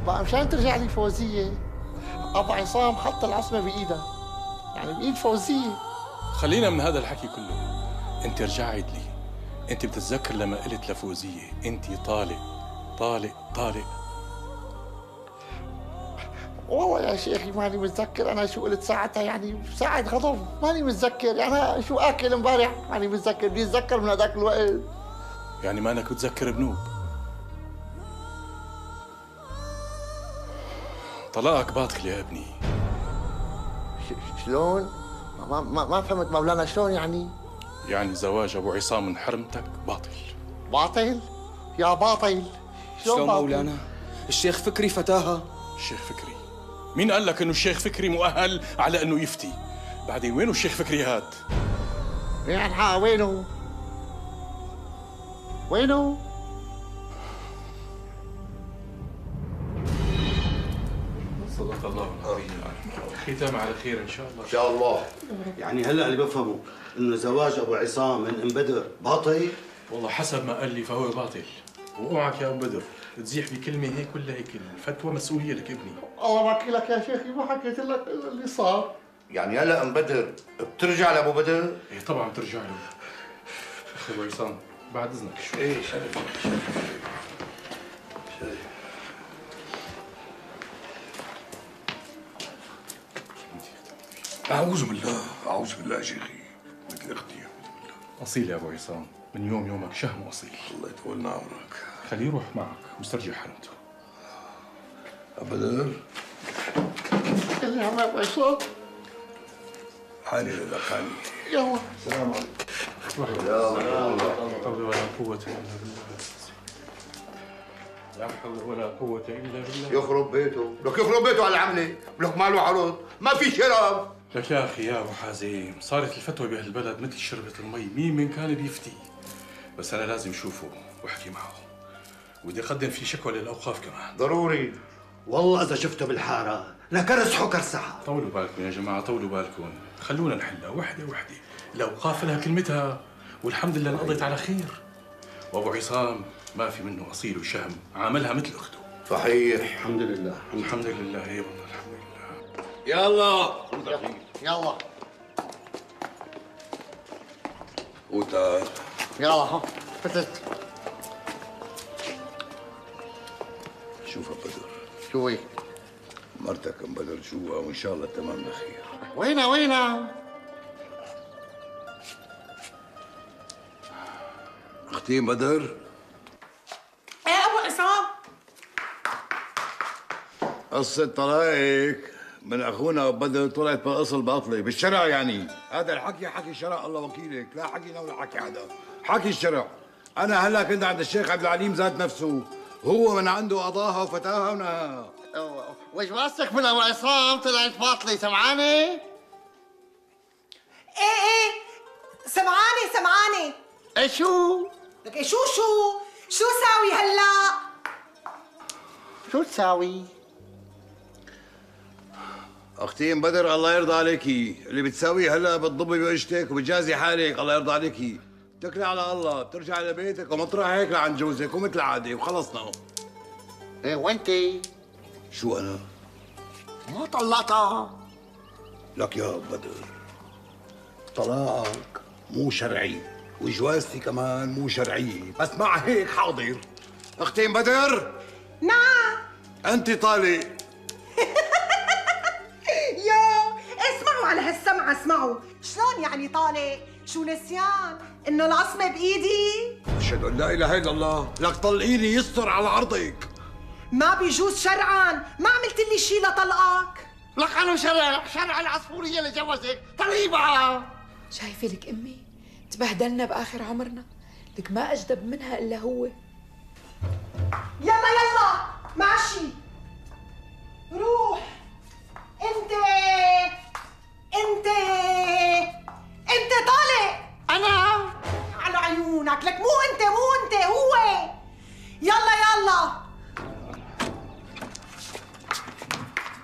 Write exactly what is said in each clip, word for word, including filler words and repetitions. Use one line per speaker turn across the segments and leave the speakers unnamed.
بقى مشان ترجع لي فوزيه ابو عصام حط العصمه بايدها، يعني بايد فوزيه.
خلينا من هذا الحكي كله. انت رجع عيد لي، انت بتتذكر لما قلت لفوزيه انت طالق طالق طالق؟
والله يا شيخي ماني متذكر انا شو قلت ساعتها، يعني ساعة غضب ماني متذكر، يعني شو اكل امبارح ماني متذكر، بدي اتذكر من هذاك الوقت.
يعني مانك بتذكر بنوب؟ طلاقك باطل يا ابني.
شلون؟ ما, ما, ما فهمت مولانا، شلون يعني؟
يعني زواج ابو عصام من حرمتك باطل.
باطل؟ يا باطل
شلون, شلون مولانا؟ الشيخ فكري فتاها.
الشيخ فكري؟ مين قال لك انه الشيخ فكري مؤهل على انه يفتي؟ بعدين وينه الشيخ فكري هاد؟
يعني ها وينه؟ وينه؟
صدق الله العظيم. ختام على خير ان شاء الله.
ان شاء الله. يعني هلا اللي بفهمه انه زواج ابو عصام من ام بدر باطل؟
والله حسب ما قال لي فهو باطل. واوعك يا ابو بدر تزيح بكلمه هيك ولا هيك، الفتوى مسؤوليه لك ابني.
الله بحكي لك يا شيخي، ما حكيت لك الا اللي صار.
يعني هلا ام بدر بترجع لابو بدر؟
ايه طبعا بترجع له. اخي ابو عصام بعد اذنك شوي.
ايه شرف شرف.
أعوذ بالله، أعوذ بالله يا شيخي، مثل أختي أعوذ بالله.
أصيل يا أبو عصام، من يوم يومك شهم أصيل.
الله يطولنا عمرك.
خليه يروح معك ويسترجع حرمته.
أبدا؟
اللي عم أبو عصام
حالي لك حالي.
يلا
السلام عليكم.
يا الله. لا حول ولا قوة إلا بالله. لا حول ولا قوة إلا بالله.
يخرب بيته، لك يخرب بيته على العملة، ولك ماله عرض، ما في شرف.
لك يا أخي يا أبو حازم، صارت الفتوى بهالبلد مثل شربة المي، مين من كان بيفتي؟ بس أنا لازم أشوفه وأحكي معه. بدي أقدم فيه شكوى للأوقاف كمان.
ضروري. والله إذا شفته بالحارة لكرسحه كرسحة.
طولوا بالكم يا جماعة، طولوا بالكم، خلونا نحلها وحدة وحدة. الأوقاف لها كلمتها، والحمد لله انقضت على خير. وأبو عصام ما في منه أصيل وشهم، عاملها مثل أخته.
صحيح. الحمد لله.
الحمد لله. اي والله الحمد لله.
يلا
يلا
وتعال.
يلا ها فتت.
شوف يا بدر،
شو هي؟
مرتك ام بدر جوا وان شاء الله تمام بخير.
وينها وينها؟
اختي بدر.
ايه ابو عصام؟
قصة طلاقك من اخونا ابو بدر طلعت بالاصل باطله بالشرع، يعني هذا الحكي حكي شرع الله وكيلك، لا حكينا ولا حكي حدا، حكي الشرع. انا هلا كنت عند الشيخ عبد العليم ذات نفسه، هو من عنده قضاها وفتاها ونهاها.
وش راسك من ابو عصام طلعت باطله، سمعاني؟
ايه ايه سمعاني سمعاني.
ايه شو؟
لك ايه شو شو؟ شو ساوي هلا؟
شو تساوي؟
اختي ام بدر الله يرضى عليكي، اللي بتساويه هلا بتضبي بوجهك وبتجازي حالك، الله يرضى عليكي. اتكلي على الله، بترجعي لبيتك ومطرح هيك لعند جوزك ومثل العاده وخلصنا.
ايه وانتي؟
شو انا؟
ما طلقتها؟
لك يا بدر، طلاقك مو شرعي وجوازتي كمان مو شرعيه، بس مع هيك حاضر. اختي ام بدر.
نعم.
انت طالق.
يو اسمعوا على هالسمعة، اسمعوا. شلون يعني طالق؟ شو نسيان؟ انه العصمة بايدي؟
اشهد ان لا اله الا الله، لك طلقيني يستر على عرضك.
ما بيجوز شرعا، ما عملت لي شيء لطلقك.
لك انا شرع شرع العصفورية اللي جوزك، طليبها.
شايفة لك امي؟ تبهدلنا باخر عمرنا، لك ما اجدب منها الا هو.
يلا يلا ماشي روح. انت انت انت طالق.
انا
على عيونك، لك مو انت مو انت هو. يلا يلا.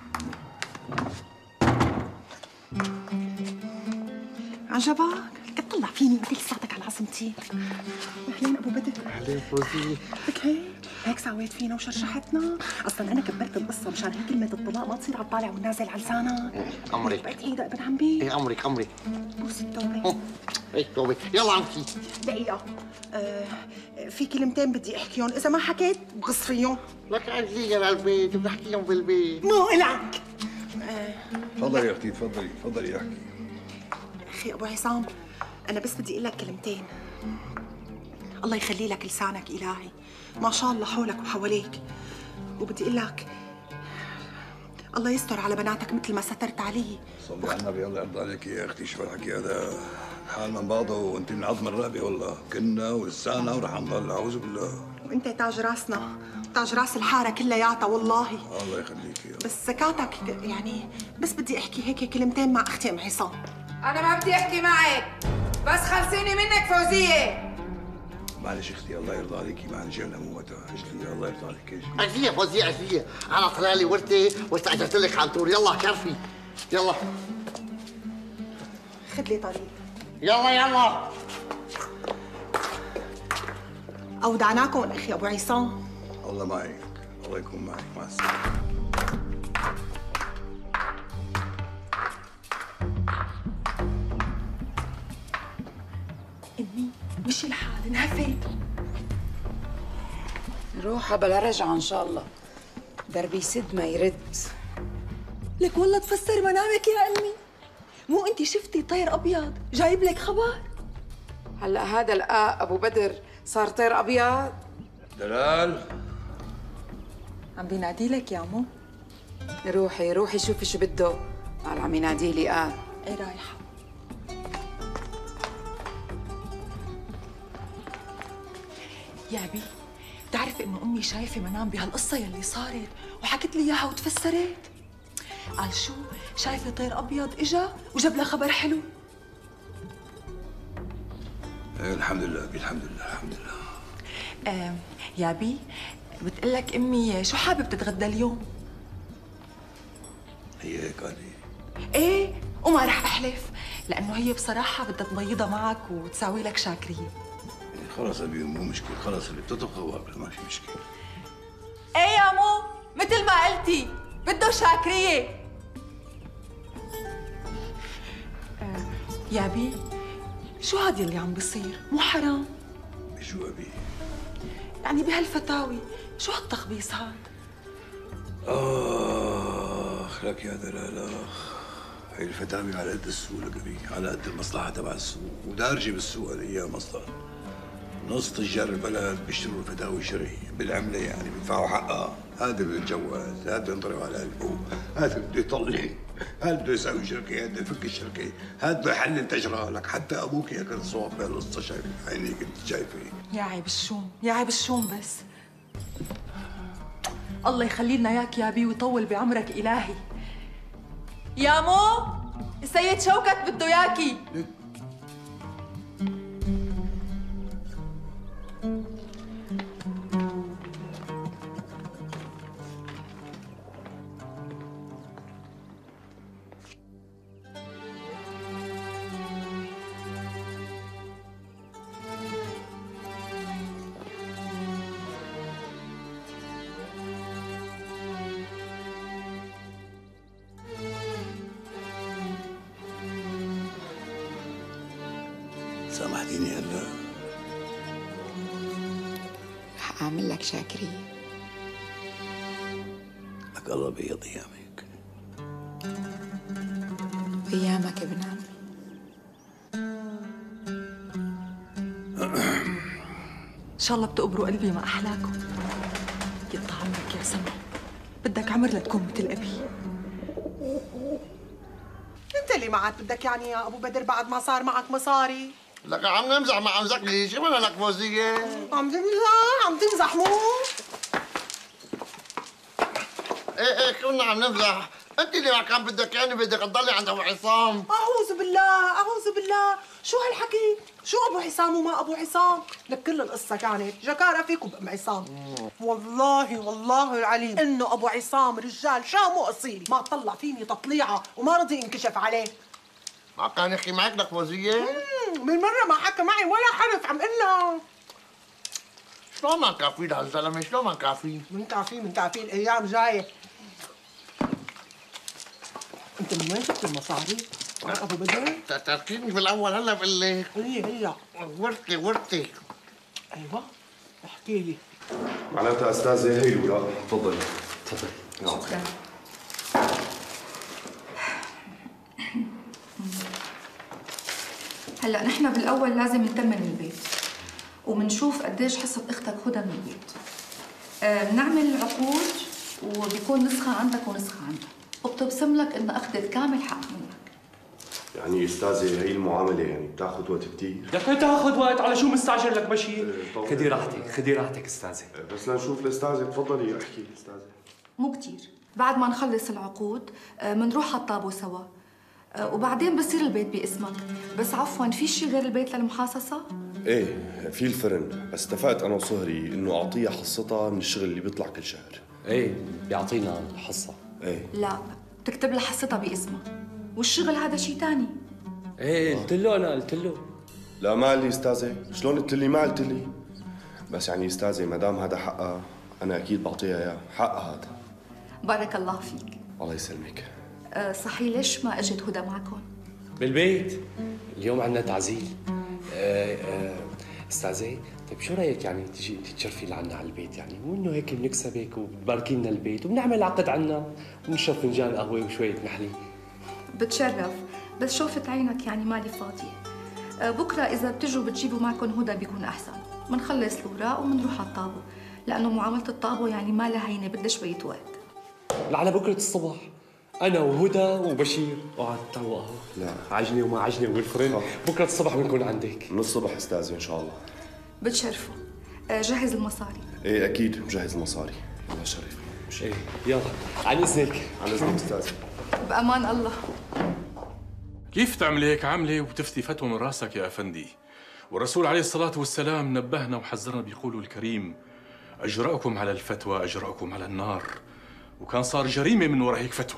عجبك؟ طلع فيني انت لساتك على عصمتي. اهلين ابو بدر.
اهلين فوزية.
لك هيك هيك سويت فينا وشرشحتنا. اصلا انا كبرت القصه مشان هيك كلمه الطلاق ما تصير على الطالع والنازل على لسانك.
عمرك
بقيت ايدك ابن عمي.
ايه عمرك عمرك.
بوس التوبه.
ايه توبة يلا عمتي.
دقيقه آه في كلمتين بدي احكيهم، اذا ما حكيت بغص فيهم.
لك عزيزي للبيت بنحكيهم بالبيت.
مو الك.
تفضلي يا اختي تفضلي تفضلي احكي.
اخي ابو عصام انا بس بدي اقول لك كلمتين. الله يخلي لك لسانك الهي، ما شاء الله حولك وحواليك. وبدي اقول لك الله يستر على بناتك مثل ما سترت علي.
صلي على النبي الله يرضى عليك يا اختي. شو الحكي هذا؟ حال من بعضه وانت من عظم الرقبه والله. كنا ولسانا ورح نضل اعوذ بالله.
وانت تاج راسنا، تاج راس الحاره كلياتها والله.
الله يخليك يا
بس زكاتك يعني بس بدي احكي هيك كلمتين مع اختي ام عصام.
انا ما بدي احكي معك، بس خلصيني منك فوزيه.
معلش اختي الله يرضى عليكي، معلش انا مو وقتها. اجلي الله يرضى عليك اجلي.
عزيزي فوزية عزيزي انا طلع لي ورثة واستاجرت لك على طول. يلا كرفي يلا.
خذ لي طريق.
يلا يلا.
اودعناكم اخي ابو عصام.
الله معك، الله يكون معك. مع السلامه.
امي مشي الحال انهفت.
روحها بلا رجعة ان شاء الله. دربي يسد ما يرد.
لك والله تفسر منامك يا امي. مو انت شفتي طير ابيض جايب لك خبر؟
هلا هذا الآ ابو بدر صار طير ابيض.
دلال
عم بينادي لك يا مو.
روحي روحي شوفي شو بده. قال عم ينادي لي قال.
ايه رايحه؟ يا بي بتعرف انه امي شايفه منام بهالقصه يلي صارت وحكت لي اياها وتفسرت. قال شو؟ شايفه طير ابيض اجا وجاب لها خبر حلو.
إيه الحمد لله بي الحمد لله الحمد لله.
آه يا بي بتقلك امي شو حابب تتغدى اليوم؟
هي هيك قال لي.
ايه وما رح احلف لانه هي بصراحه بدها تبيضها معك وتساوي لك شاكريه.
خلص ابي مو مشكله، خلص اللي بتطبخه واكل ما في مشكله.
ايه يا مو مثل ما قلتي بده شاكريه. آه يا بي شو هاد اللي عم بيصير؟ مو حرام؟
شو ابي؟
يعني بهالفتاوي شو هالتخبيص هاد؟
اخ لك يا دلال اخ. هي الفتاوي على قد السوق لك ابي، على قد المصلحه تبع السوق، ودارجه بالسوق الايام اصلا. نص تجار البلد بيشتروا الفتاوي شرعي بالعمله، يعني بيدفعوا حقها. هذا بده يتجوز، هذا بده ينضرب على قلبه، هذا بده يطلق، هذا بده يساوي شركه، هذا يفك الشركه، هذا بده يحلل تجربه. لك حتى ابوك هيك صواب بهالقصه، شايف عينيك انت شايفه.
يا عيب الشوم، يا عيب الشوم بس. الله يخلي لنا اياك يا بي ويطول بعمرك الهي. يا مو السيد شوكت بده ياكي.
سامحتيني هلا؟
رح اعمل لك شاكريه.
لك الله بيض ايامك.
ايامك ابن عمي.
ان شاء الله بتقبروا قلبي مع احلاكم. يقطع عمرك يا سما، بدك عمر لتكون مثل ابي. انت اللي معك بدك يعني يا ابو بدر بعد ما صار معك مصاري؟
لك عم نمزح مع مزكي. شو بدنا لك فوزية؟
عم تمزح عم تمزح مو؟
ايه ايه كنا عم نمزح. انت اللي ما كان بدك يعني بدك تضلي عند ابو عصام.
اعوذ بالله اعوذ بالله، شو هالحكي؟ شو ابو عصام وما ابو عصام؟ لك كل القصه كانت جكاره فيكم بام عصام. والله والله العليم انه ابو عصام رجال شام واصيل، ما طلع فيني تطليعه وما رضي ينكشف عليه.
ما كان يحكي معك لك فوزية؟
بالمرة ما حكى معي ولا حرف، عم قل له.
شلون ما نكافيه لهالزلمه؟ شلون ما نكافيه؟
منكافيه منكافيه الايام جايه. انت من وين جبت المصاري؟ عن ابو بدر؟
تركيني بالاول هلا بقول لك.
هي هي
ورثتي ورثتي.
ايوه احكي لي.
معناتها استاذه هي الوراق، تفضلي.
تفضل.
شكرا. هلا نحن بالاول لازم نتمن البيت وبنشوف قديش حصه اختك هدى من البيت. آه بنعمل عقود وبيكون نسخه عندك ونسخه عندها، وبتبسم لك انها اخذت كامل حق منك.
يعني استاذه هي المعامله يعني بتاخذ وقت كثير.
لك تاخذ وقت، على شو مستعجل لك بشير؟
طبعاً.
خدي راحتك خدي راحتك استاذه.
بس لنشوف الاستاذه، تفضلي احكي استاذه.
مو كتير، بعد ما نخلص العقود بنروح على الطابو سوا، وبعدين بصير البيت باسمك. بس عفوا، في شيء غير البيت للمحاصصه؟
ايه في الفرن، بس اتفقت انا وصهري انه اعطيها حصتها من الشغل اللي بيطلع كل شهر.
ايه بيعطينا الحصه.
ايه
لا، بتكتب لها حصتها باسمها، والشغل هذا شيء ثاني.
ايه قلت له انا قلت له.
لا ما قال لي استاذه، شلون قلت لي؟ ما قلت لي. بس يعني استاذه ما دام هذا حقها انا اكيد بعطيها اياه، حقها هذا.
بارك الله فيك.
الله يسلمك.
أه صحيح، ليش ما اجت هدى معكم؟
بالبيت اليوم عندنا تعزيل. آه آه استاذه، طيب شو رايك يعني تجي تشرفي لعنا على البيت يعني، وانه هيك بنكسبك وبتباركي لنا البيت وبنعمل عقد عنا ونشرب فنجان قهوه وشويه محلي.
بتشرف، بس شوفت عينك يعني مالي فاضيه. أه بكره اذا بتجوا بتجيبوا معكم هدى بيكون احسن. بنخلص الاوراق وبنروح على الطابو، لانه معامله الطابو يعني ما لها هينه، بدها شويه وقت.
لعلى بكره الصبح انا وهدى وبشير وقعد تروق اهو.
لا
عجنه وما عجنه والفرن، بكره الصبح بنكون عندك.
من الصبح استاذه ان شاء الله.
بتشرفوا. أه جهز المصاري.
ايه اكيد مجهز المصاري. الله شرف.
ايه يلا عن اذنك.
عن اذنك استاذه.
بامان الله.
كيف تعملي هيك عامله وبتفتي فتوى من راسك يا افندي؟ والرسول عليه الصلاه والسلام نبهنا وحذرنا بيقوله الكريم: اجرأكم على الفتوى اجرأكم على النار. وكان صار جريمه من وراء هيك فتوى.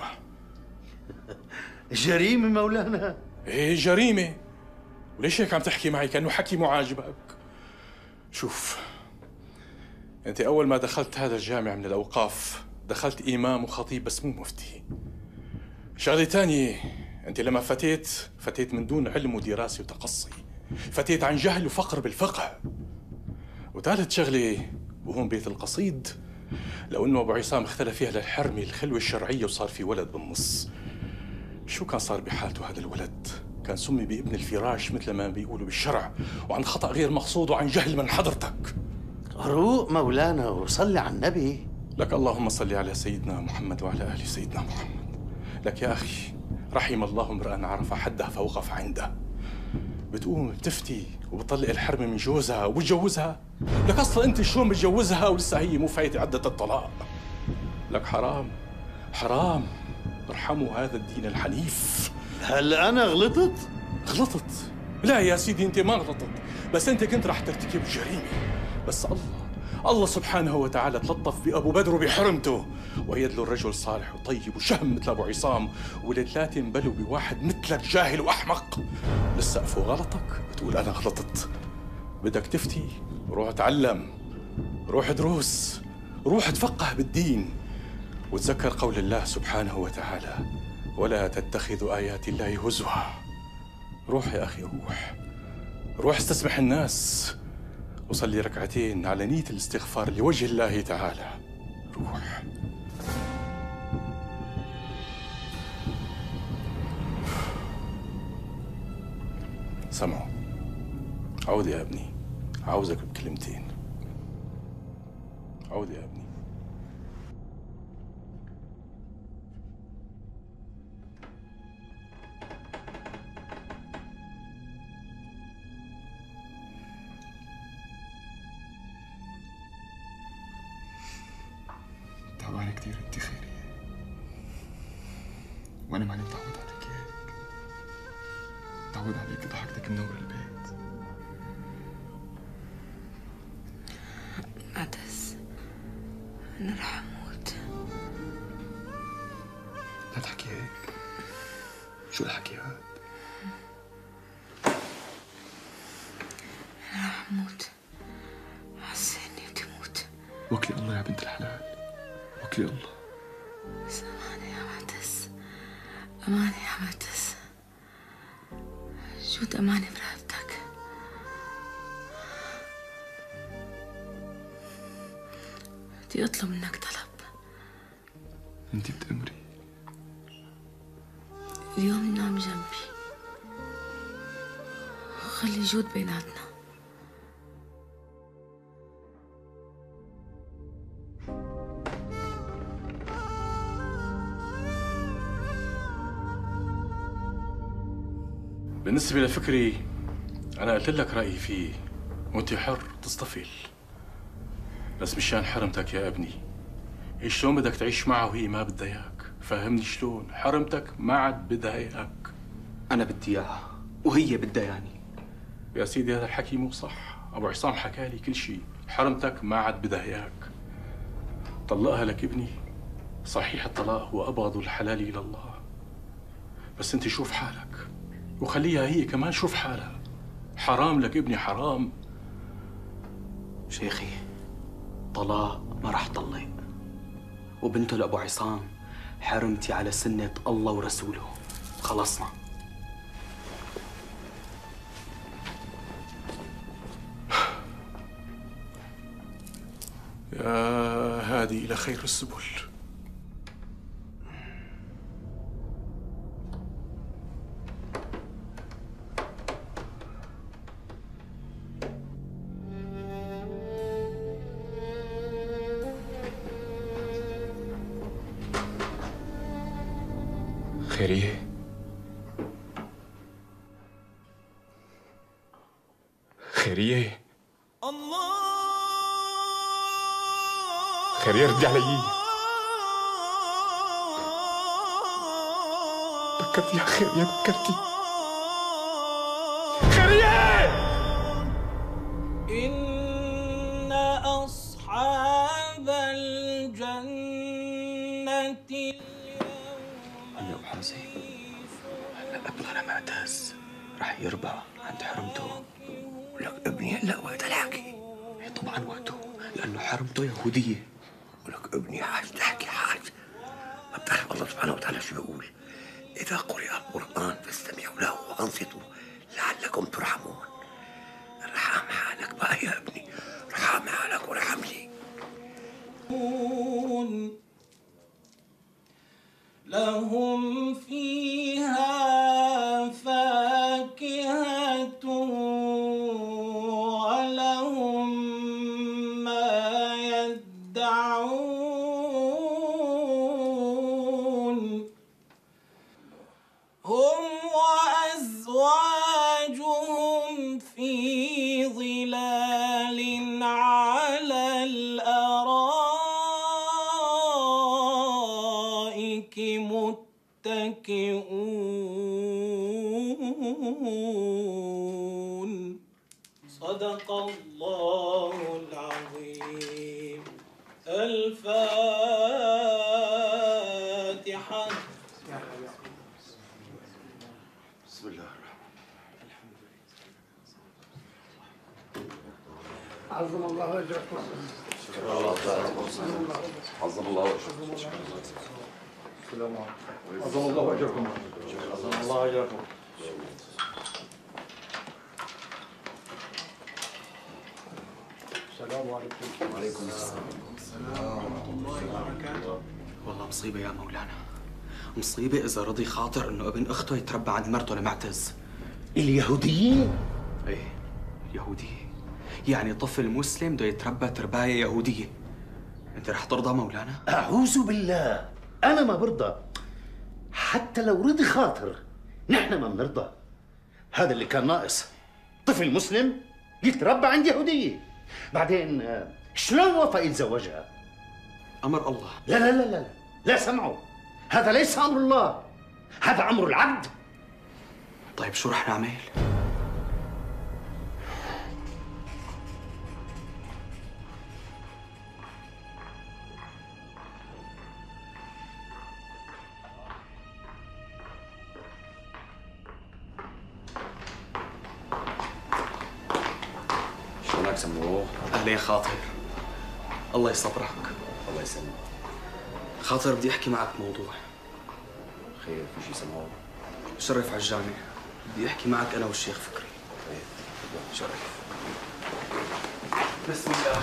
جريمه مولانا؟
ايه جريمه. وليش هيك عم تحكي معي كانه حكي مو عاجبك؟ شوف، انت اول ما دخلت هذا الجامع من الاوقاف دخلت امام وخطيب بس مو مفتي. شغله ثانيه، انت لما فتيت فتيت من دون علم ودراسه وتقصي، فتيت عن جهل وفقر بالفقه. وثالث شغله، وهون بيت القصيد، لو انه ابو عصام اختلف فيها للحرمه الخلوه الشرعيه وصار في ولد بالنص، شو كان صار بحالته هذا الولد؟ كان سمي بابن الفراش مثل ما بيقولوا بالشرع، وعن خطأ غير مقصود وعن جهل من حضرتك.
روق مولانا وصلي على النبي.
لك اللهم صل على سيدنا محمد وعلى ال سيدنا محمد. لك يا اخي، رحم الله امرأ عرف حده فوقف عنده. بتقوم بتفتي وبتطلق الحرمه من جوزها وبتجوزها. لك اصلا انت شلون بتجوزها ولسه هي مو فايته عده الطلاق؟ لك حرام حرام، ارحموا هذا الدين الحنيف.
هل انا غلطت؟
غلطت؟ لا يا سيدي انت ما غلطت، بس انت كنت رح ترتكب جريمه. بس الله الله سبحانه وتعالى تلطف بأبو بدر وبحرمته، وأيد له الرجل صالح وطيب وشهم مثل أبو عصام، والثلاثة انبلوا بواحد مثلك جاهل وأحمق. لسه فوق غلطك بتقول أنا غلطت؟ بدك تفتي؟ روح تعلم، روح دروس، روح تفقه بالدين، وتذكر قول الله سبحانه وتعالى: ولا تتخذوا آيات الله هزوا. روح يا أخي روح، روح استسمح الناس وصلي ركعتين على نية الاستغفار لوجه الله تعالى. روح. سمعوا، عود يا ابني، عاوزك بكلمتين. عود يا ابني.
تعبانة كثير انت خيرية، وانا ماني متعود عليك هيك. متعود عليك ضحكتك منور البيت.
عدس، انا رح اموت.
لا تحكي هيك. شو الحكي هاد؟
رح اموت. حاسه اني بدي اموت.
وكلي الله يا بنت الحلال، وكلي الله.
بس امانه يا معتز، امانه يا معتز، جود امانه برقبتك. بدي اطلب منك طلب.
انت بتأمري.
اليوم نام جنبي وخلي جود بيناتنا.
بالنسبة لفكري أنا قلت لك رأيي فيه وأنت حر تصطفل، بس مشان حرمتك يا ابني. إيه شلون بدك تعيش معها وهي ما بدها إياك؟ فهمني شلون؟ حرمتك ما عاد بدها إياك.
أنا بدي إياها وهي بدها يعني.
يا سيدي هذا الحكي مو صح، أبو عصام حكى لي كل شيء. حرمتك ما عاد بدها إياك، طلقها لك ابني. صحيح الطلاق هو أبغض الحلال إلى الله، بس أنت شوف حالك وخليها هي كمان شوف حالها. حرام لك ابني، حرام.
شيخي طلاق ما رح طلق، وبنته لأبو عصام حرمتي على سنة الله ورسوله. خلصنا.
يا هادي إلى خير السبل.
خيرية، خيرية، خيرية ردي علي. بكرتي يا خيرية، بكرتي. خيرية!
إن أصحاب الجنة
أنا أبو حازم هلا ابننا معتز رح يربى عند حرمته. ولك ابني هلا وقت الحكي؟ إيه طبعا وقته، لأنه حرمته يهودية. ولك ابني حاج تحكي حاج، ما بتعرف الله سبحانه وتعالى شو بيقول؟ إذا قرئ القرآن فاستمعوا له وأنصتوا لعلكم ترحمون. ارحم حالك بقى يا ابني، ارحم حالك وارحم لي.
لهم فيها فاكهة ولهم ما يدعون. هم وأزواجهم في ظلال على الأرائك متكئون. صدق الله العظيم. الفاتحة.
بسم الله الرحمن الرحيم.
عظم الله اجركم.
شكرا الله تعالى. عظم الله اجركم.
السلام عليكم. عظم الله اجركم.
عظم الله اجركم.
السلام عليكم.
وعليكم السلام ورحمة الله وبركاته. والله مصيبة يا مولانا، مصيبة إذا رضي خاطر إنه ابن أخته يتربى عند مرته لمعتز.
اليهودية؟
إيه اليهودية، يعني طفل مسلم بده يتربى ترباية يهودية. أنت رح ترضى مولانا؟
أعوذ بالله، أنا ما برضى. حتى لو رضي خاطر نحن ما بنرضى. هذا اللي كان ناقص، طفل مسلم يتربى عند يهودية. بعدين شلون وافق يتزوجها؟
أمر الله.
لا لا لا لا لا سمعوا، هذا ليس أمر الله، هذا أمر العبد.
طيب شو رح نعمل؟
سموه.
اهلين خاطر. الله يصبرك.
الله يسلمك.
خاطر بدي احكي معك بموضوع.
خير، في شيء سموه؟
شرف على الجامع. بدي احكي معك انا والشيخ فكري.
خير،
شرف. بسم الله.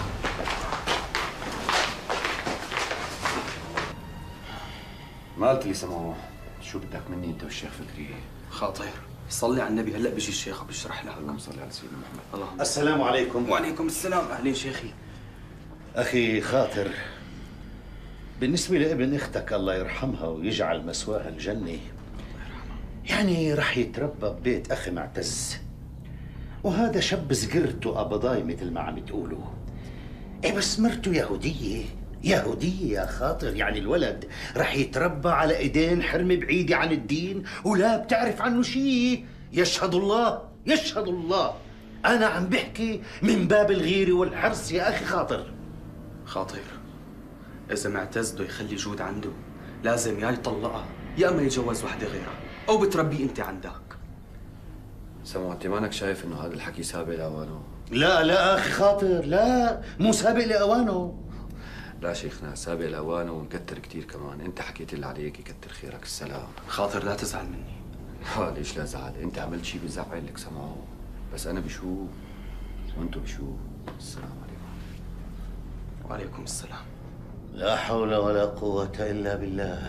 ما قلت لي سموه شو بدك مني انت والشيخ فكري؟
خاطر صلي على النبي، هلا بيجي الشيخ وبيشرح لك.
اللهم صل على سيدنا محمد.
اللهم
السلام عليكم.
وعليكم السلام. اهلين شيخي.
أخي خاطر، بالنسبة لابن أختك الله يرحمها ويجعل مسواها الجنة، يعني رح يتربى ببيت أخي معتز، وهذا شاب زقرت وقبضاي مثل ما عم تقولوا. إيه بس مرته يهودية، يهودية يا خاطر، يعني الولد رح يتربى على إيدين حرمة بعيدة عن الدين ولا بتعرف عنه شيء. يشهد الله، يشهد الله، أنا عم بحكي من باب الغيرة والحرص يا أخي خاطر.
خاطر إذا معتز بده يخلي جود عنده لازم يا يطلقها يا اما يتجوز وحده غيرها، او بتربيه انت عندك.
سمو، انت مانك شايف انه هذا الحكي سابق لاوانه؟
لا لا اخي خاطر، لا مو سابق لاوانه.
لا شيخنا، سابق لاوانه ومكتر كثير كمان. انت حكيت اللي عليك، يكتر خيرك. السلام.
خاطر لا تزعل مني.
لا ليش لا زعل؟ انت عملت شيء بزعل لك سمعه، بس انا بشوف وانتم بشوف. السلام عليكم.
وعليكم السلام.
لا حول ولا قوة إلا بالله.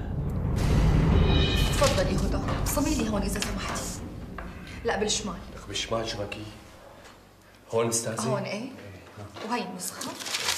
تفضلي هدى، صمي لي هون إذا سمحتي. لا بالشمال.
لك بالشمال شو بكي؟ هون استاذي؟
هون ايه. وهي النسخة.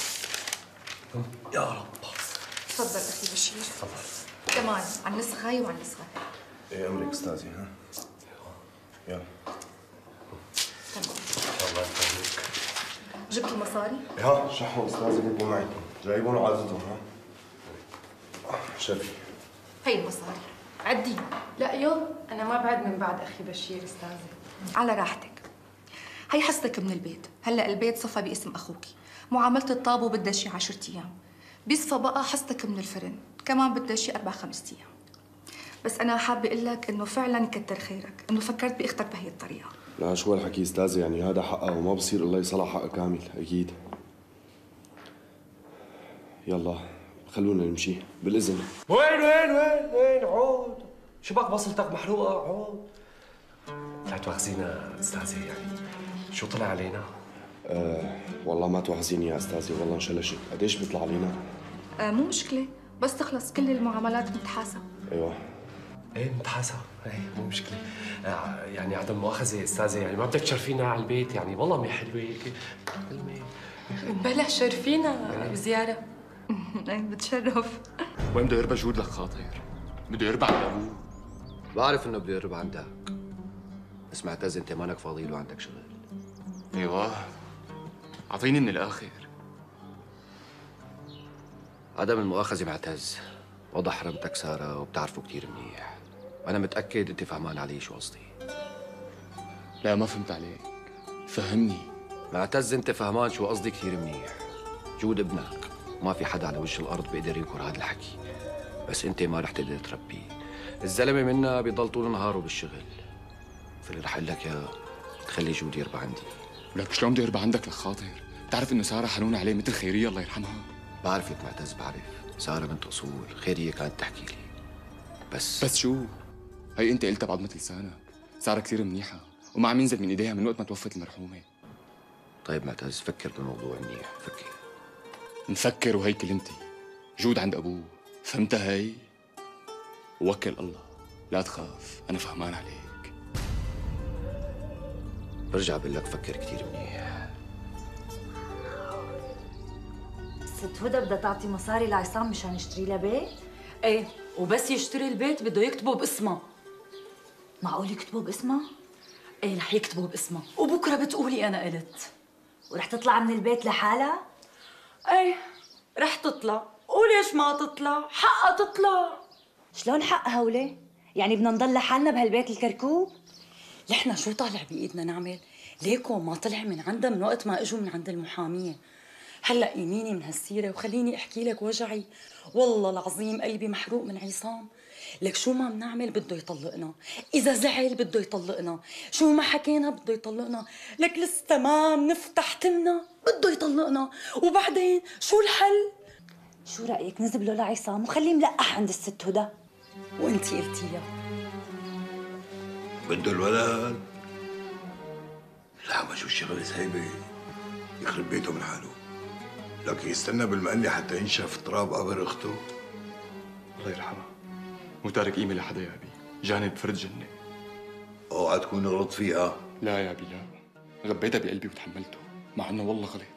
يا رب.
تفضل أخي بشير.
تفضل.
كمان على النسخة هاي وعلى النسخة هاي.
ايه امرك استاذي. ها يلا.
تمام.
الله يخليك.
جبت المصاري؟
ها شحوا استاذي بيبقوا معي، جايبون وعادتهم. ها شافي
هي المصاري، عديهم.
لا يو، أنا ما بعد من بعد أخي بشير أستاذي.
على راحتك. هي حصتك من البيت، هلا البيت صفى باسم اخوكي، معاملة الطابو بدها شي عشرة ايام، بيصفى بقى حصتك من الفرن، كمان بدها شي اربع خمس ايام. بس انا حابة اقول لك انه فعلا كتر خيرك انه فكرت باختك بهي الطريقة.
لا شو هالحكي استاذي، يعني هذا حقها وما بصير الله يصلح حقها كامل اكيد. يلا خلونا نمشي بالاذن.
وين وين وين وين عود؟ شو بك بصلتك محروقه عود؟ لا تواخذينا استاذي، يعني شو طلع علينا؟
أه والله ما تواخذيني يا استاذي، والله انشلشت. قديش بيطلع علينا؟
آه مو مشكلة، بس تخلص كل المعاملات متحاسب.
ايوه
ايه متحاسب، ايه مو مشكلة. آه يعني عدم مؤاخذة استاذي، يعني ما بدك تشرفينا على البيت؟ يعني والله ما حلوة هيك.
بلا شرفينا بزيارة.
ايه بتشرف.
وين بده يربى جود لك خاطر؟ بده يربى عند ابوه.
بعرف انه بده يربى عندك، بس معتز انت مانك فاضي له، عندك شغل.
ايوه اعطيني من الاخر.
عدم المؤاخذة معتز، وضع حرمتك سارة وبتعرفه كثير منيح، وانا متأكد انت فهمان علي شو قصدي.
لا ما فهمت عليك، فهمني.
معتز انت فهمان شو قصدي كثير منيح. جود ابنك، وما في حدا على وجه الارض بيقدر ينكر هذا الحكي، بس انت ما رح تقدر تربيه. الزلمه منا بيضل طول نهاره بالشغل، فاللي رح اقول لك يا تخلي جود يربى عندي.
ولك شلون بده يربى عندك لك خاطر؟ بتعرف انه ساره حنونه عليه مثل خيريه الله يرحمها.
بعرف لك معتز، بعرف ساره بنت اصول، خيريه كانت تحكي لي، بس
بس شو؟ هي انت قلتها بعضمة لسانك، ساره كثير منيحه وما عم ينزل من ايديها من وقت ما توفت المرحومه.
طيب معتز فكر بالموضوع منيح، فكر.
نفكر وهي كلمتي. جود عند ابوه، فهمتها هي؟ ووكل الله، لا تخاف، انا فهمان عليك.
برجع بقول لك فكر كثير منيح.
ست هدى بدها تعطي مصاري لعصام مشان يشتري لها بيت؟
ايه، وبس يشتري البيت بده يكتبه باسمها.
معقول يكتبوا باسمها؟
ايه رح يكتبوا باسمها، وبكره بتقولي انا قلت.
ورح تطلع من البيت لحالها؟
ايه رح تطلع، وليش ما تطلع؟ حقها تطلع.
شلون حقها وليه؟ يعني بدنا نضل لحالنا بهالبيت الكركوب؟
نحن شو طالع بايدنا نعمل؟ ليكو ما طلع من عندها من وقت ما اجوا من عند المحاميه. هلا قيميني من هالسيره وخليني احكي لك وجعي. والله العظيم قلبي محروق من عصام. لك شو ما بنعمل بده يطلقنا، اذا زعل بده يطلقنا، شو ما حكينا بده يطلقنا، لك لسه تمام نفتح تمنا بده يطلقنا، وبعدين شو الحل؟
شو رايك نزبله لعصام وخليه ملقح عند الست هدى؟
وانتي قلتيها
بده الولد. لا ما شو شغله سايبه يخرب بيته من حاله. لك يستنى بالمقلي حتى ينشف تراب قبر اخته.
الله يرحمها، مو تارك قيمه لحدا يا ابي، جانب فرد جنه.
اوعى تكون غلط فيها.
لا يا ابي لا، غبيتها بقلبي وتحملته، مع انه والله غلط.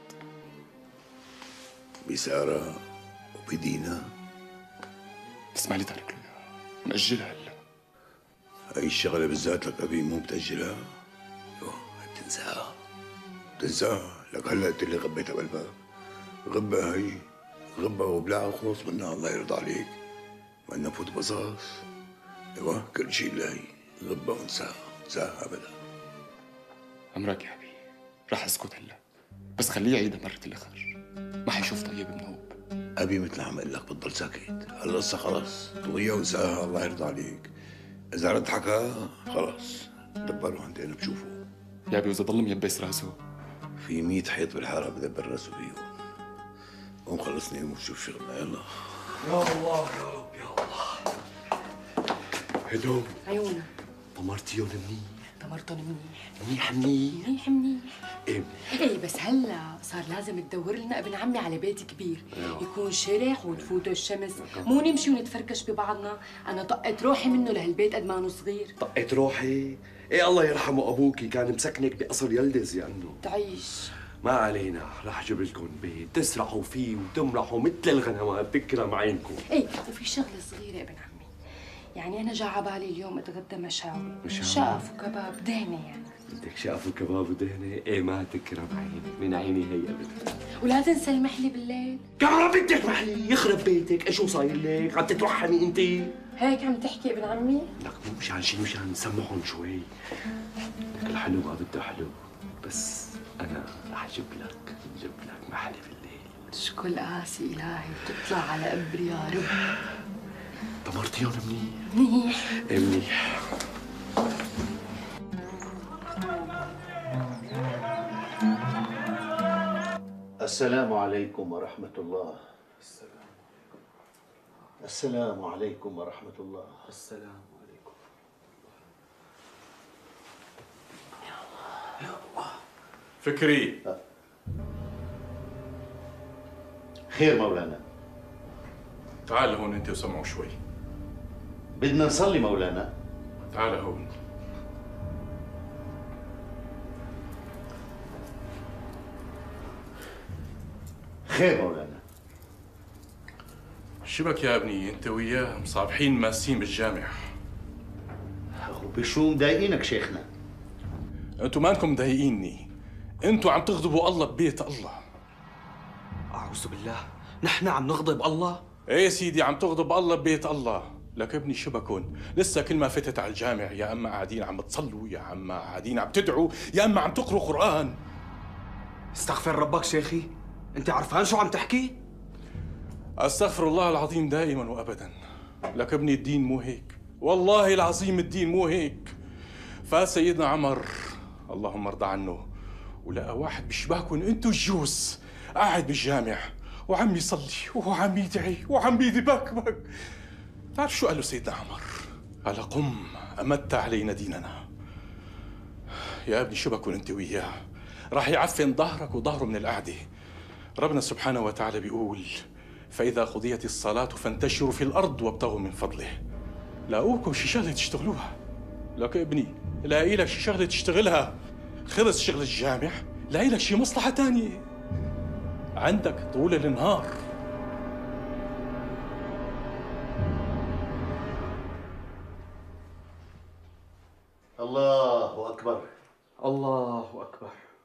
بسارة وبدينا.
اسمع لي تارك له اياها، مأجلها هلا.
هاي الشغله بالذات لك ابي مو بتأجلها. يوه بتنساها بتنساها. لك هلا قلت لي غبيتها بالباب. غبة هي غبة وبلعها وخلص منها. الله يرضى عليك. ما بدنا نفوت بصاص. ايوه كل شيء لهي غبة ونساها انساها ابدا.
امرك يا ابي، رح اسكت هلا، بس خليه يعيدها مرة الاخر، ما حيشوف طيب منوب.
ابي مثل عم اقول لك بتضل ساكت. هالقصة خلص طوية ونساها. الله يرضى عليك. اذا رد حكى خلص دبروا عندنا بشوفوا.
يا ابي واذا ضل ميبس راسه
في مية حيط بالحارة بدبر راسه فيهم. قوم خلصني وشوف شغلنا يلا.
يا الله يا رب يا الله. هدوم
عيونك
طمرتيهم منيح.
طمرتهم منيح
منيح منيح
منيح منيح.
ايه
ايه بس هلا صار لازم تدور لنا ابن عمي على بيت كبير يكون شرح وتفوته الشمس، مو نمشي ونتفركش ببعضنا. انا طقت روحي منه لهالبيت قد ما انه صغير.
طقت روحي؟ ايه الله يرحمه ابوكي كان مسكنك بقصر يلدز يعني.
تعيش.
ما علينا، رح اجيب لكم بيت تسرحوا فيه وتمرحوا مثل الغنمات تكرم عينكم.
ايه وفي شغله صغيره ابن عمي، يعني انا جا على بالي اليوم اتغدى مشاوي
مشاوي؟
شقف وكباب دهنه يعني.
بدك شقف وكباب ودهنه؟ ايه ما تكرم عيني، من عيني هي ابدا.
ولا تنسى المحلي بالليل.
كمان بدك محلي؟ يخرب بيتك، ايش صاير لك؟ عم تتوحمي انت؟
هيك عم تحكي ابن عمي؟
لك مو مشان شي، مشان نسمعهم شوي. لك الحلو ما بده حلو، بس انا رح اجيب لك اجيب لك محلي بالليل.
شكل قاسي الهي وتطلع على قبري يا رب.
طمرتيهم منيح؟
منيح.
ايه منيح.
السلام عليكم ورحمة الله. السلام عليكم ورحمة الله.
السلام عليكم.
فكري.
خير مولانا.
تعال هون انت وسمعوا شوي.
بدنا نصلي مولانا.
تعال هون.
خير مولانا.
شبك يا ابني انت وياه مصابحين ماسين بالجامع.
وبشو مضايقينك شيخنا؟
انتو ما انكم مضايقيني، انتو عم تغضبوا الله ببيت الله.
اعوذ بالله، نحن عم نغضب الله؟
ايه سيدي عم تغضب الله ببيت الله. لك ابني شبكن لسه كل ما فتت على الجامع يا اما قاعدين عم تصلوا يا اما قاعدين عم تدعوا يا اما عم تقروا قرآن.
استغفر ربك شيخي، انت عرفان شو عم تحكي؟
استغفر الله العظيم دائما وابدا. لك ابني الدين مو هيك، والله العظيم الدين مو هيك. فسيدنا عمر اللهم ارضى عنه ولقى واحد بيشبهكم انتو الجوز قاعد بالجامع وعم يصلي وعم يدعي وعم يذبكبك. تعرف شو قال له سيدنا عمر؟ قال قم امت علينا ديننا. يا ابني شبكن انت وياه راح يعفن ظهرك وظهره من القعده. ربنا سبحانه وتعالى بيقول فاذا قضيت الصلاه فانتشروا في الارض وابتغوا من فضله. لاقوكم شي شغله تشتغلوها. لك ابني لاقي لك شي شغله تشتغلها. خلص شغل الجامع لاقي لك شي مصلحه تانية عندك طول النهار.
الله أكبر.
الله أكبر.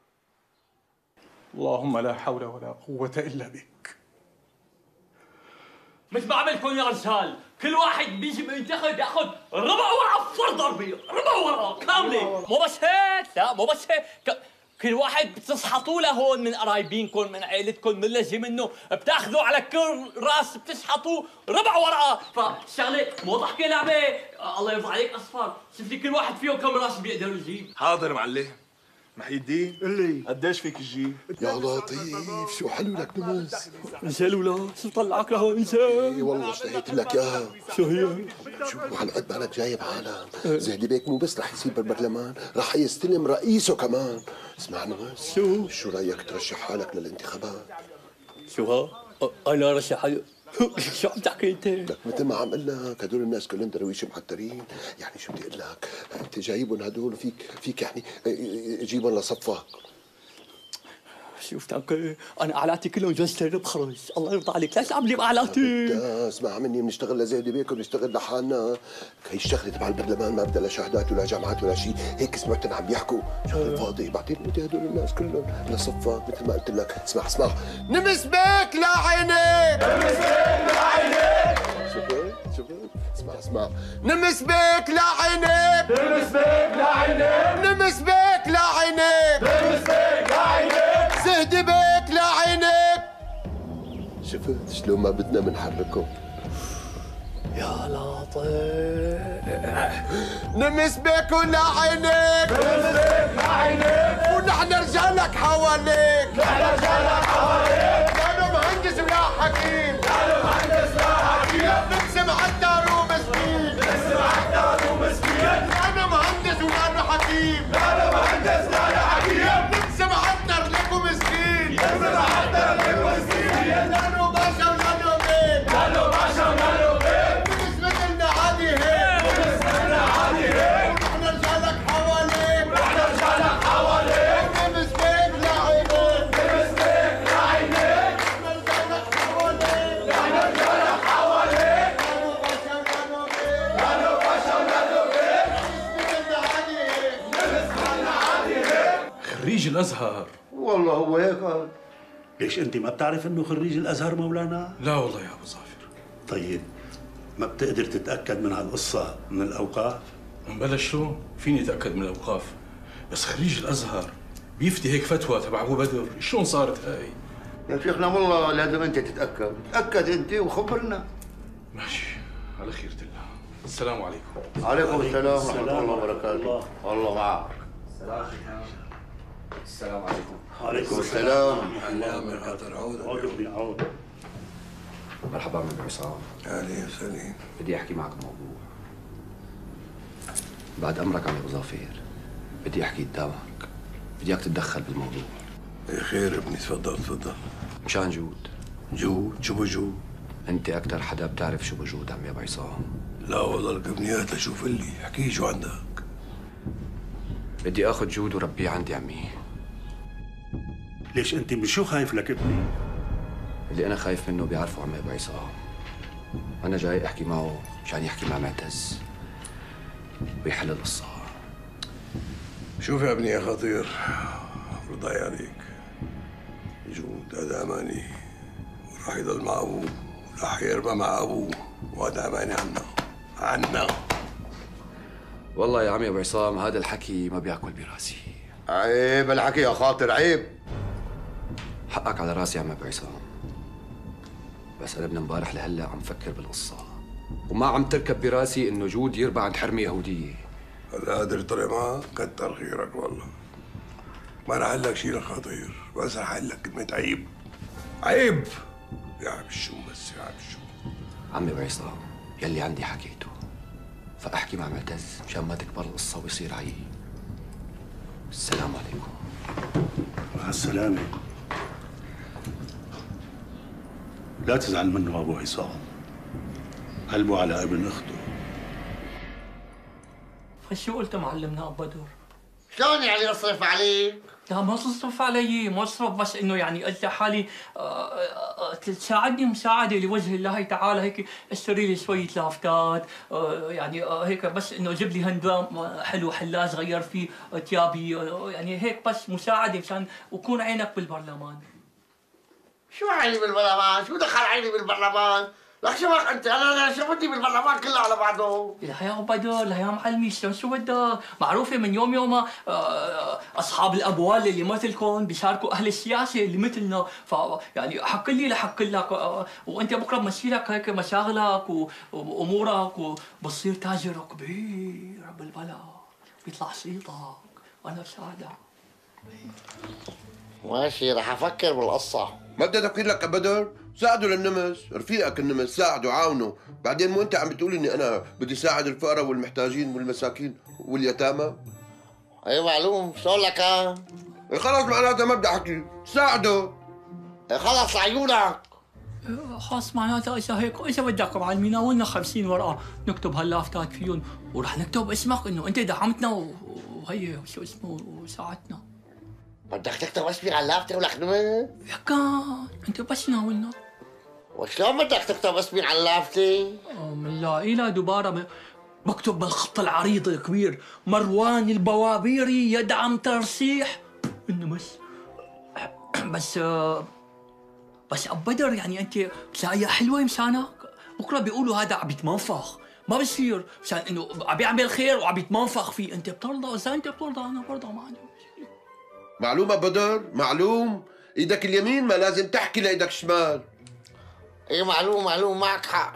اللهم لا حول ولا قوة إلا بك.
مثل ما عملكم يا رجال، كل واحد بيجي بينتخب ياخذ ربع ورقة فرض ضربة، ربع ورقة كاملة. مو بس هيك، لا مو بس هيك، ك... كل واحد بتسحطوا له هون من قرايبينكم من عائلتكم من لزم منه بتاخذوا على كل راس بتسحطوا ربع ورقه فالشغله مو ضحكه لعبه. الله يرضى عليك اصفر شوف لي كل واحد فيهم كم راس بيقدر يجيب.
حاضر معلم. محي الدين قل لي قديش فيك تجيب؟
يا لطيف شو حلو لك نمس.
انزل ولا شو طلعك لهون انزل.
اي والله اشتهيت لك اياها.
شو هي؟
شو هالقد بالك جايب عالم. زهدي بيك مو بس رح يصير بالبرلمان رح يستلم رئيسه كمان. اسمع نمس
شو
شو رايك ترشح حالك للانتخابات؟
شو ها؟ انا رشح حالي شو عم تحكي انت؟
لك مثل ما عم اقول لك هدول الناس كلهم درويش محترين، يعني شو بدي اقول لك؟ انت جايبهم هدول وفيك فيك يعني جيبهم لصفك.
شوف تاكل انا اعلاتي كلهم جوزة بخرج، الله يرضى عليك ليش عم لي باعلاتي؟
اسمع مني بنشتغل لزهدي بيك وبنشتغل لحالنا، هي الشغله تبع البرلمان ما بدها لا شهادات ولا جامعات ولا شيء، هيك سمعتهم عم بيحكوا شغله فاضي، بعدين بدي هدول الناس كلهم لصفك مثل ما قلت لك. اسمع اسمع نمس بيك لعينيك، نمس بيك لعينيك. شفت شفت اسمع اسمع نمس بيك لعينيك، نمس بيك لعينيك، نمس بيك لعينيك، نمس بيك لعينيك، زهدي بيك لعينيك. شفت شلون ما بدنا منحركهم؟
يا لطيف
نمس بيك ولعينيك، نمس بيك لعينيك، ونحن رجالك حواليك، نحن رجالك حواليك، لا مهندس ولا حكيم، لا مهندس ولا حكيم، نقسم عالدار ومسكين، نقسم عالدار ومسكين، لا مهندس ولا حكيم، لا مهندس ولا حكيم، نقسم عالدار لك ومسكين، نقسم عالدار لك ومسكين، لا باشا ولا بيت، لا باشا ولا بيت، بالنسبة لنا عادي هيك، بالنسبة لنا عادي هيك، ونحن رجالك حواليك، ونحن رجالك حواليك، نمس بيك لعينيك، نمس بيك لعينيك، نحن رجالك حواليك، نحن رجالك حواليك، لا باشا ولا بيت، بالنسبة لنا عادي هيك، بالنسبة لنا عادي هيك.
خريج الازهر.
والله هو هيك قال. ليش انت ما بتعرف انه خريج الازهر مولانا؟
لا والله يا ابو ظافر.
طيب ما بتقدر تتاكد من هالقصه من الاوقاف؟
بلش شلون؟ فيني اتاكد من الاوقاف بس خريج الازهر بيفتي هيك فتوى تبع ابو بدر، شلون صارت هاي؟
يا شيخنا والله لازم انت تتاكد، تاكد انت وخبرنا.
ماشي على خيرة الله. السلام عليكم.
عليكم السلام ورحمه الله وبركاته. الله معك.
السلام عليكم.
وعليكم السلام.
مرحبا من عصام.
اهلا وسهلا.
بدي احكي معك بموضوع. بعد امرك عم ابو ظافر بدي احكي قدامك، بدي اياك تتدخل بالموضوع.
ايه خير ابني تفضل تفضل.
مشان جود.
جود؟ شو بجود؟
انت اكثر حدا بتعرف شو بجود عمي ابو عصام.
لا والله لك ابنيات لشوف لي، احكي شو عندك.
بدي اخذ جود وربيه عندي عمي.
ليش انت من شو خايف لك ابني؟
اللي انا خايف منه بيعرفه عمي ابو عصام. انا جاي احكي معه مشان يحكي مع معتز ويحل القصه.
شوف يا ابني يا خطير، رضاي عليك، جود هذا اماني وراح يضل مع ابوه وراح يرمى مع ابوه، وهذا اماني عنا عنا.
والله يا عمي ابو عصام هذا الحكي ما بياكل براسي.
عيب الحكي يا خاطر، عيب.
حقك على راسي يا عم ابو عصام، بس انا من امبارح لهلا عم فكر بالقصه وما عم تركب براسي انه جود يربى عند حرمه يهوديه.
هلا قادر طلع معك؟ كتر خيرك والله. ما رح اقول لك شيء لخطير، بس رح اقول لك كلمه عيب. عيب يا عم الشو، بس يا عم الشو.
عمي ابو عصام يلي عندي حكيته، فاحكي مع معتز مشان ما تكبر القصه ويصير عيب. السلام عليكم.
مع السلامه. لا تزعل منه ابو عصام، قلبه على ابن اخته.
فشو قلت معلمنا ابو بدر؟
شلون يعني اصرف عليك؟
لا ما تصرف علي، ما اصرف، بس انه يعني قلت لحالي تساعدني مساعده لوجه الله تعالى، هيك اشتري لي شويه لافتات، يعني هيك بس انه جيب لي هندام حلو حلاج غير فيه ثيابي، يعني هيك بس مساعده مشان وكون عينك بالبرلمان.
شو عيني بالبرلمان؟ شو دخل عيني بالبرلمان؟ لك شو بك انت؟ انا شو بدي بالبرلمان كله على بعضه؟
لا يا بدر، لا يا معلمي، شلون شو بدك؟ معروفه من يوم يوم اصحاب الاموال اللي مثلكم بيشاركوا اهل السياسه اللي مثلنا، ف يعني حق لي لحق لك، وانت بكره بمشي لك هيك مشاغلك وامورك وبتصير تاجر كبير بالبلد، بيطلع صيتك وانا بساعدك.
ماشي، رح افكر بالقصه.
ما بدي تفكير لك ابدا، ساعدوا للنمس، رفيقك النمس، ساعدوا عاونوا، بعدين مو انت عم بتقول اني انا بدي ساعد الفقراء والمحتاجين والمساكين واليتامى؟
اي معلوم، شو لك ها؟
خلص معناتها ما بدي احكي، ساعدوا.
خلص عيونك.
خلاص معناتها اذا هيك، اذا بدك معلمي ناولنا خمسين ورقه نكتب هاللافتات فيهم، ورح نكتب اسمك انه انت دعمتنا وهي شو اسمه وساعدتنا.
بدك تكتب اسمي على اللافته ولك نمت؟
يا كان انت بس ناولنا.
وشلون بدك تكتب اسمي على اللافته؟
بنلاقي لها دوباره بكتب بالخط العريض الكبير: مروان البوابيري يدعم ترشيح النمس. بس بس ابو بدر، يعني انت بتلاقيها حلوه مشانك؟ بكره بيقولوا هذا عم يتمنفخ، ما بصير مشان انه عم يعمل خير وعم يتمنفخ فيه، انت بترضى؟ اذا انت بترضى انا برضى، ما عندي مشكله.
معلومة بدر، معلوم، ايدك اليمين ما لازم تحكي لايدك الشمال.
ايه معلوم معلوم، معك حق.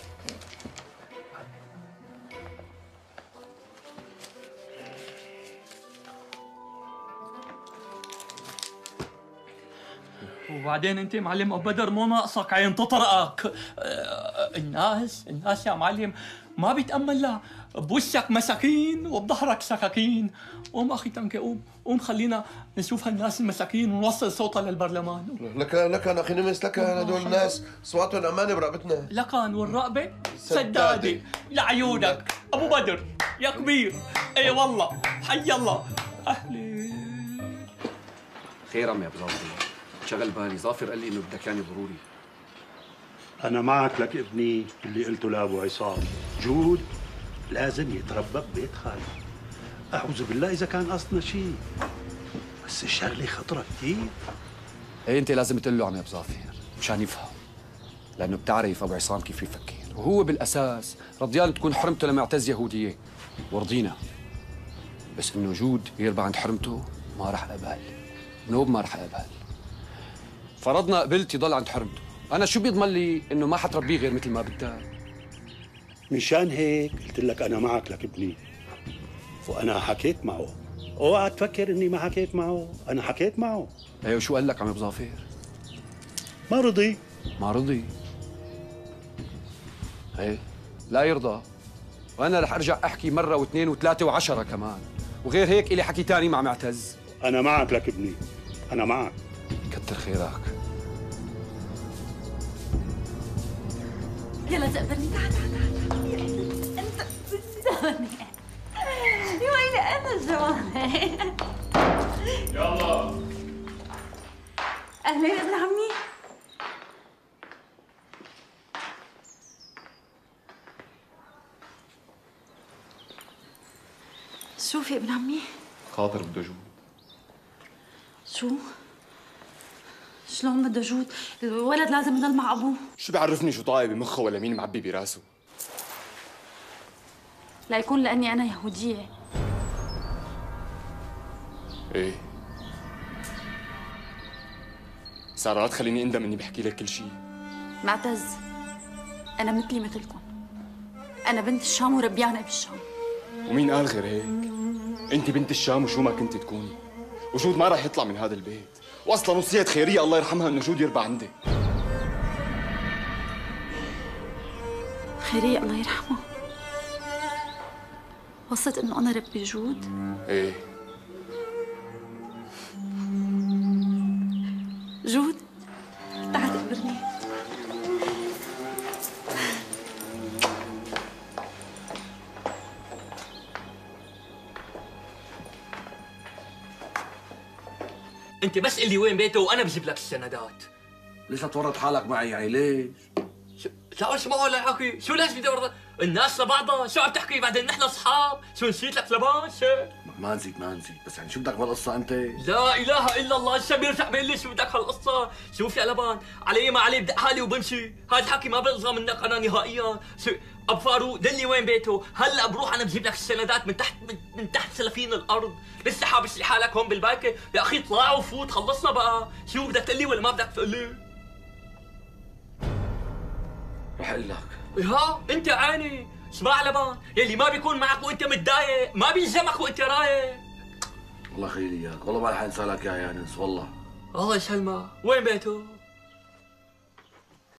وبعدين انت معلم ابو بدر مو ناقصك عين تطرقك. الناس الناس يا معلم ما بيتامل لها، بوشك مساكين وبظهرك سكاكين. قوم اخي تنكي، قوم قوم خلينا نشوف هالناس المساكين ونوصل صوتها للبرلمان.
لك لك اخي نمس، لك هدول الناس اصواتهم امانه برقبتنا.
لكن والرقبه سداده لعيونك ابو بدر يا كبير. اي والله، حي الله. اهلي
خير عمي ابو ظافر، شغل بالي، ظافر قال لي انه بدك يعني ضروري.
أنا معك لك ابني اللي قلته لأبو عصام، جود لازم يتربى ببيت خاله. أعوذ بالله إذا كان قصدنا شيء، بس الشغلة خطرة كثير.
ايه انت لازم تقول له عمي ابو ظافر مشان يفهم، لانه بتعرف ابو عصام كيف يفكر، وهو بالاساس رضيان تكون حرمته لمعتز يهوديه، ورضينا، بس انه جود يربى عند حرمته ما راح اقبل، نوب ما راح اقبل. فرضنا قبلت يضل عند حرمته، انا شو بيضمن لي انه ما حتربيه غير مثل ما بدك؟
مشان هيك قلت لك أنا معك لك ابني، وأنا حكيت معه. اوعى تفكر إني ما حكيت معه، أنا حكيت معه.
ايوه، وشو قال لك عم ابو ظافر؟
ما رضي.
ما رضي؟ ايه لا يرضى، وانا رح ارجع احكي مره واثنين وثلاثه وعشره كمان، وغير هيك الي حكي ثاني مع معتز.
أنا معك لك ابني، أنا معك.
كتر خيرك.
يلا تقبلني، تعال تعال تعال. انت بالزونة يا ويلي انا جوانة.
يلا
اهلين ابن عمي. شوفي ابن عمي،
خاطر بده جود.
شو؟ شلون بده جود؟ الولد لازم يضل مع ابوه.
شو بيعرفني شو طايب بمخه ولا مين معبي براسه؟
لا يكون لاني انا يهوديه.
ايه سارة، لا تخليني اندم اني بحكي لك كل شيء.
معتز، انا مثلي مثلكم، انا بنت الشام وربيانه بالشام.
ومين قال غير هيك؟ انت بنت الشام وشو ما كنت تكوني، وجود ما راح يطلع من هذا البيت، واصلا وصية خيرية الله يرحمها انه جود يربى عندي.
خيرية الله يرحمه وصت انه انا ربي جود؟
ايه
جود، تعال تقبرني.
انت بس قل لي وين بيته وانا بجيب لك السندات.
ليش تورط حالك معي يعني ليش؟
لا شو معقول حكي؟ شو ليش بدي ورط؟ الناس لبعضها، شو عم تحكي؟ بعدين نحن اصحاب، شو نسيت لك لباس؟
ما نسيت ما نسيت، بس يعني شو بدك بالقصه انت؟
لا اله الا الله، الشاب يرجع بيقول لي شو بدك هالقصه؟ شوف يا لبان، علي ما علي بدق حالي وبمشي، هذا الحكي ما برضى منك انا نهائيا. ابو فاروق دلني وين بيته، هلا بروح انا بجيب لك السندات من تحت من, من تحت سلافين الارض، لسه حابس لحالك هون بالبايكه، يا اخي اطلع وفوت خلصنا بقى، شو بدك تقول لي ولا ما بدك تقول لي؟
رح اقول لك.
ها انت عيني، اسمع لبان، يلي ما بيكون معك وانت متضايق ما بيلزمك وانت رايق.
الله يخلي لي اياك، والله ما رح انسى لك يا انس والله.
الله يسلمك، وين بيته؟